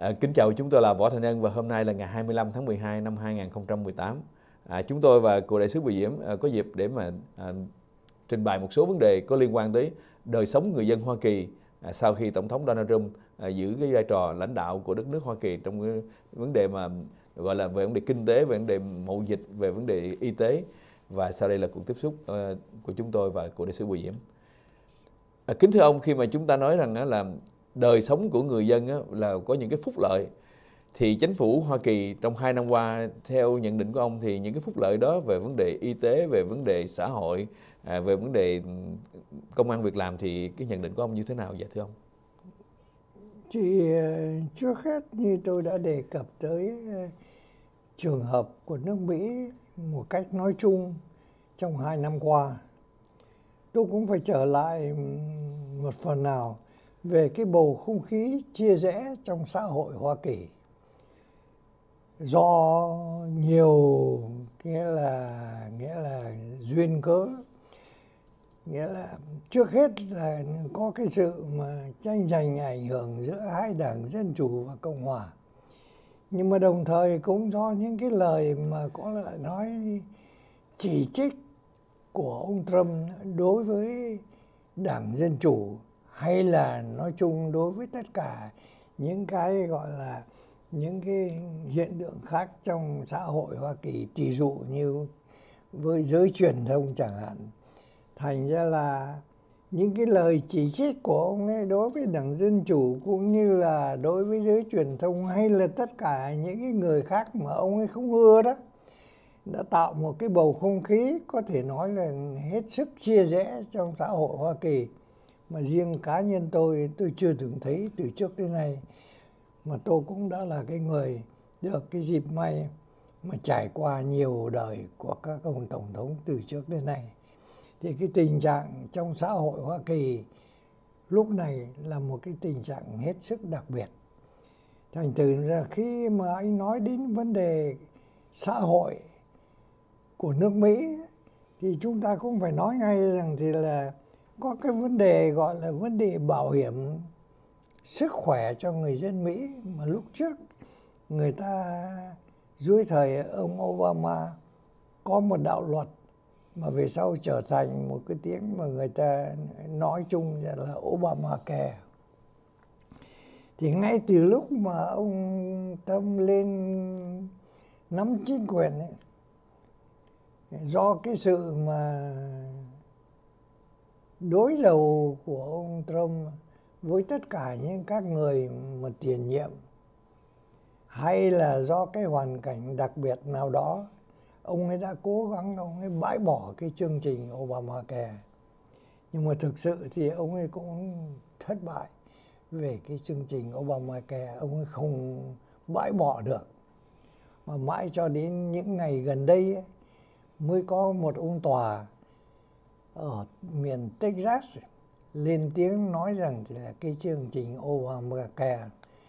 Kính chào, chúng tôi là Võ Thành Ân và hôm nay là ngày 25 tháng 12 năm 2018. Chúng tôi và cựu đại sứ Bùi Diễm có dịp để mà trình bày một số vấn đề có liên quan tới đời sống người dân Hoa Kỳ sau khi Tổng thống Donald Trump giữ cái vai trò lãnh đạo của đất nước Hoa Kỳ trong cái vấn đề mà gọi là về vấn đề kinh tế, về vấn đề mậu dịch, về vấn đề y tế. Và sau đây là cuộc tiếp xúc của chúng tôi và cựu đại sứ Bùi Diễm. Kính thưa ông, khi mà chúng ta nói rằng là đời sống của người dân là có những cái phúc lợi, thì chính phủ Hoa Kỳ trong 2 năm qua, theo nhận định của ông, thì những cái phúc lợi đó về vấn đề y tế, về vấn đề xã hội, về vấn đề công ăn việc làm, thì cái nhận định của ông như thế nào vậy thưa ông? Thì trước hết như tôi đã đề cập tới trường hợp của nước Mỹ một cách nói chung trong 2 năm qua, tôi cũng phải trở lại một phần nào về cái bầu không khí chia rẽ trong xã hội Hoa Kỳ do nhiều nghĩa là duyên cớ. Nghĩa là trước hết là có cái sự mà tranh giành ảnh hưởng giữa hai đảng Dân Chủ và Cộng Hòa. Nhưng mà đồng thời cũng do những cái lời mà có lại nói chỉ trích của ông Trump đối với đảng Dân Chủ, hay là nói chung đối với tất cả những cái gọi là những cái hiện tượng khác trong xã hội Hoa Kỳ, tỷ dụ như với giới truyền thông chẳng hạn. Thành ra là những cái lời chỉ trích của ông ấy đối với đảng Dân Chủ cũng như là đối với giới truyền thông hay là tất cả những cái người khác mà ông ấy không ưa đó, đã tạo một cái bầu không khí có thể nói là hết sức chia rẽ trong xã hội Hoa Kỳ. Mà riêng cá nhân tôi chưa từng thấy từ trước đến nay, mà tôi cũng đã là cái người được cái dịp may mà trải qua nhiều đời của các ông tổng thống từ trước đến nay. Thì cái tình trạng trong xã hội Hoa Kỳ lúc này là một cái tình trạng hết sức đặc biệt. Thành thử ra khi mà anh nói đến vấn đề xã hội của nước Mỹ thì chúng ta cũng phải nói ngay rằng thì là có cái vấn đề gọi là vấn đề bảo hiểm sức khỏe cho người dân Mỹ mà lúc trước người ta dưới thời ông Obama có một đạo luật mà về sau trở thành một cái tiếng mà người ta nói chung là Obamacare. Thì ngay từ lúc mà ông Trump lên nắm chính quyền ấy, do cái sự mà đối đầu của ông Trump với tất cả những các người mà tiền nhiệm, hay là do cái hoàn cảnh đặc biệt nào đó, ông ấy đã cố gắng ông ấy bãi bỏ cái chương trình Obamacare. Nhưng mà thực sự thì ông ấy cũng thất bại về cái chương trình Obamacare, ông ấy không bãi bỏ được. Mà mãi cho đến những ngày gần đây ấy, mới có một ông tòa ở miền Texas lên tiếng nói rằng thì là cái chương trình Obamacare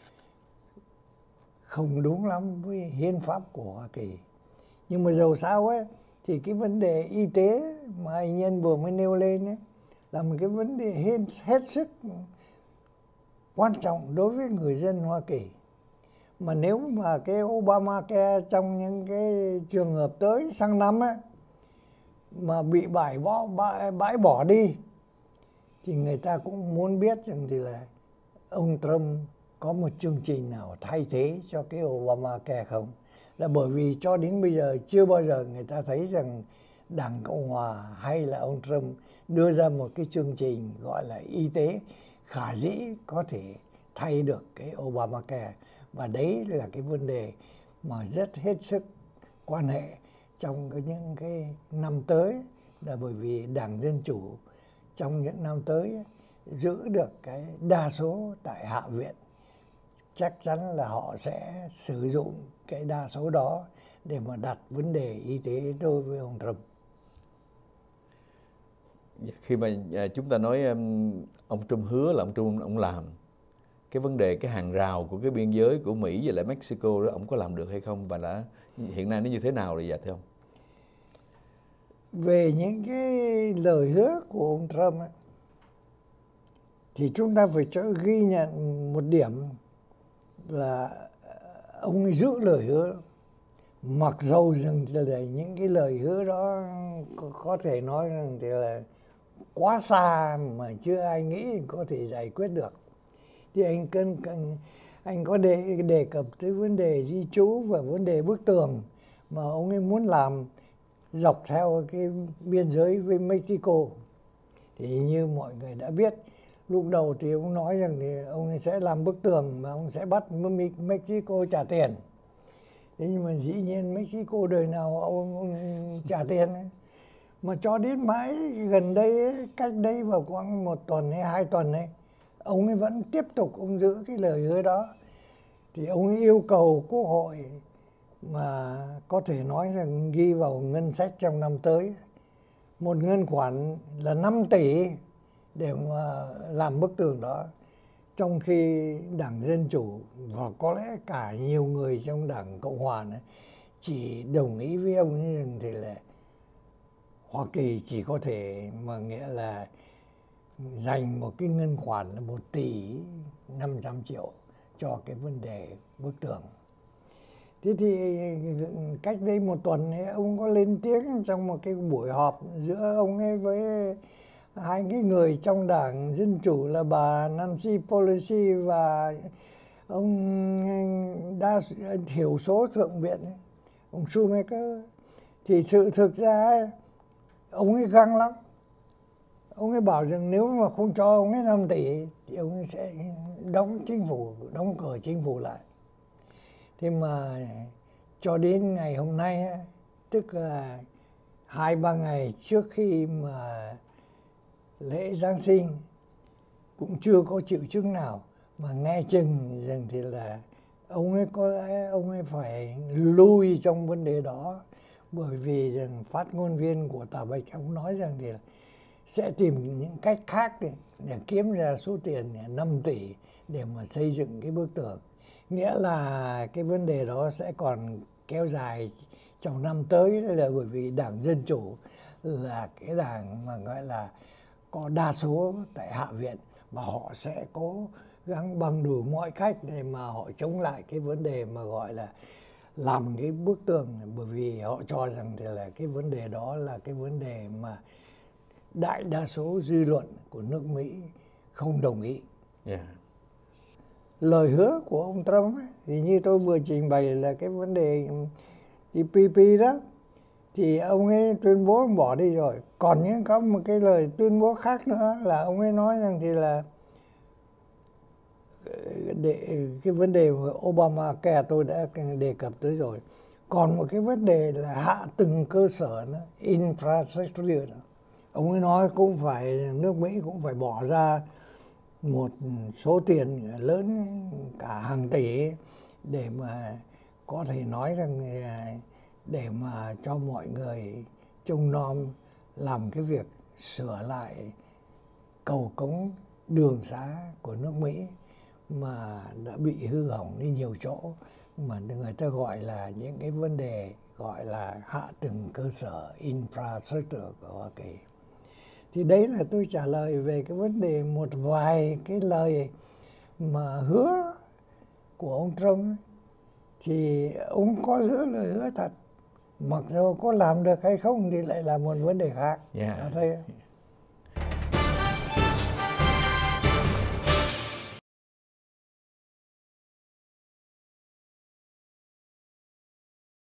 không đúng lắm với hiến pháp của Hoa Kỳ. Nhưng mà dầu sao ấy thì cái vấn đề y tế mà anh Nhân vừa mới nêu lên ấy là một cái vấn đề hết sức quan trọng đối với người dân Hoa Kỳ. Mà nếu mà cái Obamacare trong những cái trường hợp tới sang năm ấy mà bị bãi bỏ đi thì người ta cũng muốn biết rằng thì là ông Trump có một chương trình nào thay thế cho cái Obamacare không. Là bởi vì cho đến bây giờ chưa bao giờ người ta thấy rằng Đảng Cộng Hòa hay là ông Trump đưa ra một cái chương trình gọi là y tế khả dĩ có thể thay được cái Obamacare. Và đấy là cái vấn đề mà rất hết sức quan hệ trong những cái năm tới, là bởi vì Đảng Dân Chủ trong những năm tới giữ được cái đa số tại Hạ viện. Chắc chắn là họ sẽ sử dụng cái đa số đó để mà đặt vấn đề y tế đối với ông Trump. Khi mà chúng ta nói ông Trump hứa là ông làm, cái vấn đề cái hàng rào của cái biên giới của Mỹ với lại Mexico đó, ông có làm được hay không, và đã hiện nay nó như thế nào rồi dạ thưa ông? Về những cái lời hứa của ông Trump ấy, thì chúng ta phải ghi nhận một điểm là ông ấy giữ lời hứa, mặc dầu rằng là những cái lời hứa đó có thể nói rằng thì là quá xa mà chưa ai nghĩ có thể giải quyết được. Thì anh có đề cập tới vấn đề di trú và vấn đề bức tường mà ông ấy muốn làm dọc theo cái biên giới với Mexico. Thì như mọi người đã biết, lúc đầu thì ông nói rằng thì ông ấy sẽ làm bức tường mà ông sẽ bắt Mexico trả tiền. Thế nhưng mà dĩ nhiên Mexico đời nào ông trả tiền ấy. Mà cho đến mãi gần đây ấy, cách đây vào khoảng 1 tuần hay 2 tuần ấy, ông ấy vẫn tiếp tục ông giữ cái lời hứa đó. Thì ông ấy yêu cầu Quốc hội mà có thể nói rằng ghi vào ngân sách trong năm tới một ngân khoản là 5 tỷ để mà làm bức tường đó. Trong khi Đảng Dân Chủ và có lẽ cả nhiều người trong Đảng Cộng Hòa này chỉ đồng ý với ông ấy rằng thì là Hoa Kỳ chỉ có thể mà nghĩa là dành một cái ngân khoản là 1 tỷ 500 triệu cho cái vấn đề bức tường. Thế thì cách đây 1 tuần ấy, ông có lên tiếng trong một cái buổi họp giữa ông ấy với hai cái người trong Đảng Dân Chủ là bà Nancy Pelosi và ông thiểu số thượng viện ấy, ông Schumacher. Thì sự thực ra ấy, ông ấy găng lắm. Ông ấy bảo rằng nếu mà không cho ông ấy 5 tỷ thì ông ấy sẽ đóng cửa chính phủ lại. Thế mà cho đến ngày hôm nay, tức là 2-3 ngày trước khi mà lễ Giáng sinh, cũng chưa có triệu chứng nào mà nghe chừng rằng thì là ông ấy có lẽ ông ấy phải lui trong vấn đề đó, bởi vì rằng phát ngôn viên của Tòa Bạch ông nói rằng thì là sẽ tìm những cách khác để kiếm ra số tiền 5 tỷ để mà xây dựng cái bức tường. Nghĩa là cái vấn đề đó sẽ còn kéo dài trong năm tới, là bởi vì Đảng Dân Chủ là cái đảng mà gọi là có đa số tại Hạ viện, và họ sẽ cố gắng bằng đủ mọi cách để mà họ chống lại cái vấn đề mà gọi là làm cái bức tường, bởi vì họ cho rằng thì là cái vấn đề đó là cái vấn đề mà đại đa số dư luận của nước Mỹ không đồng ý. Lời hứa của ông Trump ấy, thì như tôi vừa trình bày là cái vấn đề TPP đó, thì ông ấy tuyên bố ông bỏ đi rồi. Còn những có một cái lời tuyên bố khác nữa là ông ấy nói rằng thì là cái vấn đề Obamacare tôi đã đề cập tới rồi. Còn một cái vấn đề là hạ tầng cơ sở nữa, infrastructure nữa. Ông ấy nói cũng phải, nước Mỹ cũng phải bỏ ra một số tiền lớn cả hàng tỷ để mà có thể nói rằng để mà cho mọi người trông nom làm cái việc sửa lại cầu cống đường xá của nước Mỹ mà đã bị hư hỏng đi nhiều chỗ, mà người ta gọi là những cái vấn đề gọi là hạ tầng cơ sở infrastructure của Hoa Kỳ. Thì đấy là tôi trả lời về cái vấn đề một vài cái lời mà hứa của ông Trump. Thì ông có giữ lời hứa thật, mặc dù có làm được hay không thì lại là một vấn đề khác. Yeah. Thế